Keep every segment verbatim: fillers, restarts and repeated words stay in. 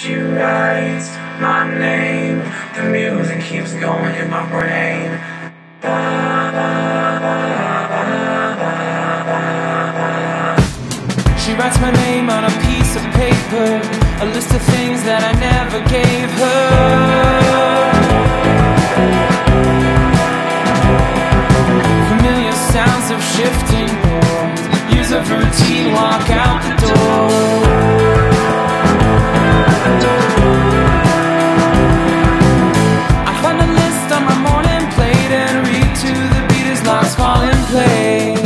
She writes my name, the music keeps going in my brain. She writes my name on a piece of paper, a list of things that I never gave her. Familiar sounds of shifting boards, years of routine walk out the door. I find a list on my morning plate and read to the beat as locks fall in place.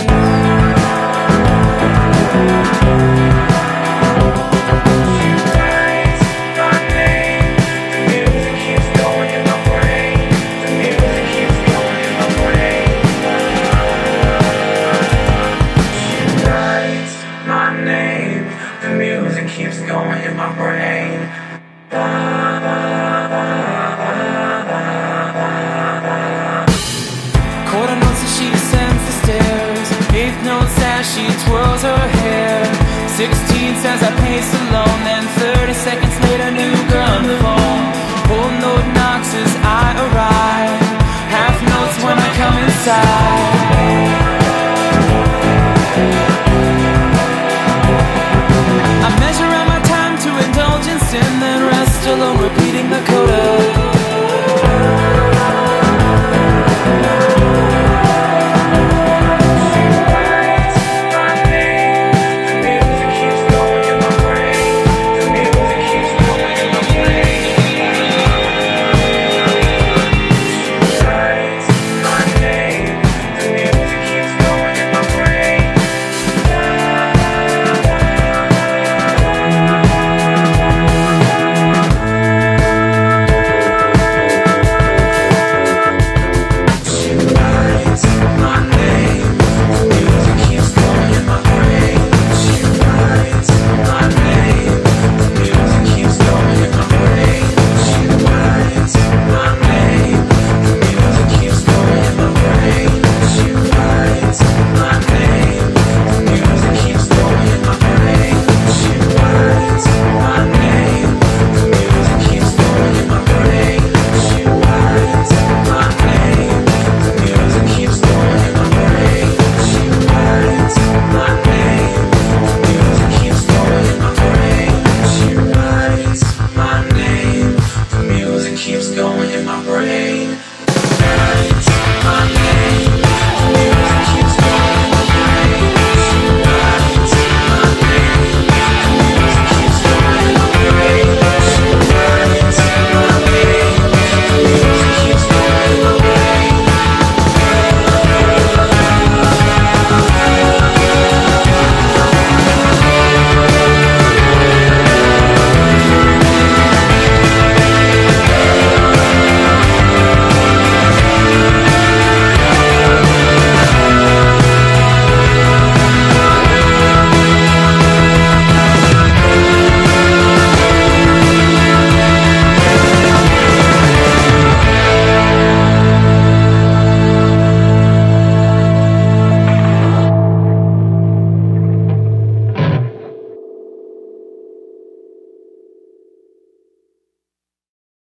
Keeps going in my brain. Quarter notes as she descends the stairs, eighth notes as she twirls her hair. Sixteen says I pace alone, then thirty seconds later new girl on the phone. Whole note knocks as I arrive, half notes when I come inside. I measure out my time to indulgence and then rest alone, repeating the code.